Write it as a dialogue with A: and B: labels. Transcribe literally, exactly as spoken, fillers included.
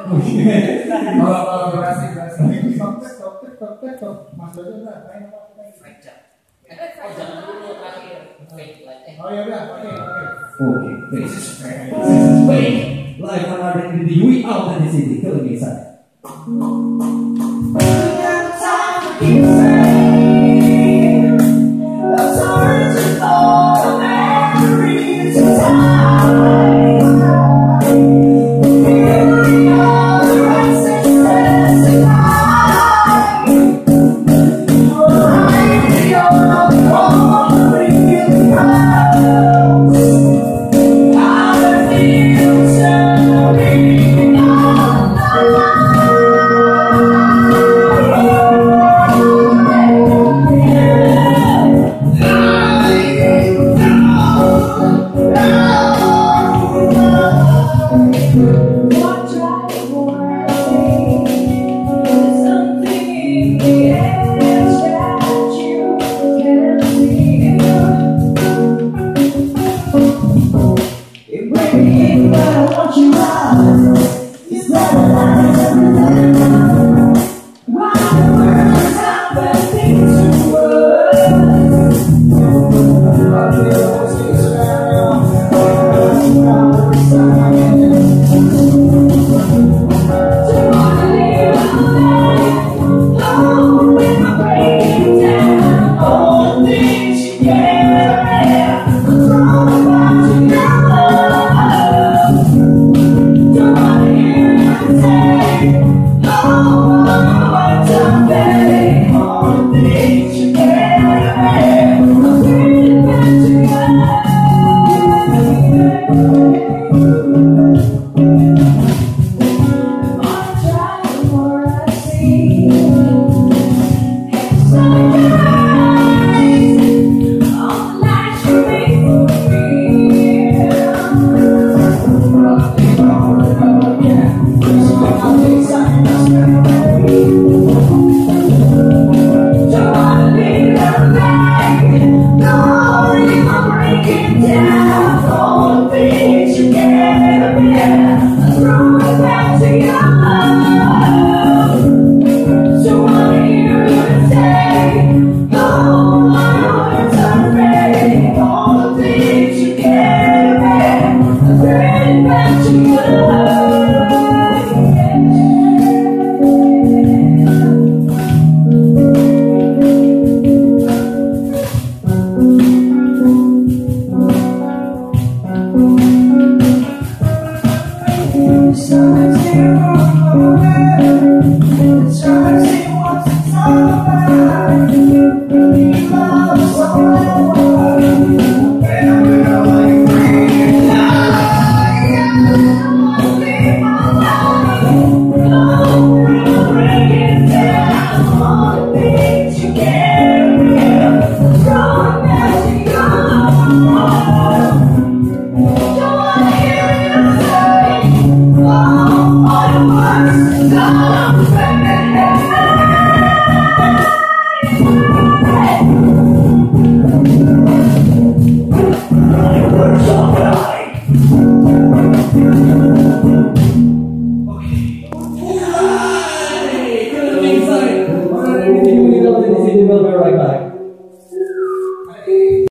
A: Kalau kalau durasi durasi. Dokter dokter dokter dok. Mas Dodo udah main apa?
B: Eh, oh jangan dulu terakhir.
A: Oh ya udah, oke oke.
C: Oke, this is fake. This is fake. Live from our D W I out di sini, kalau bisa.